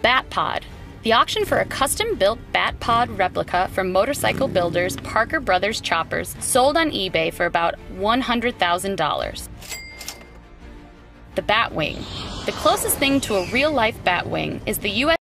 Bat Pod. The auction for a custom-built Bat Pod replica from motorcycle builders Parker Brothers Choppers sold on eBay for about $100,000. The Batwing. The closest thing to a real-life Batwing is the U.S.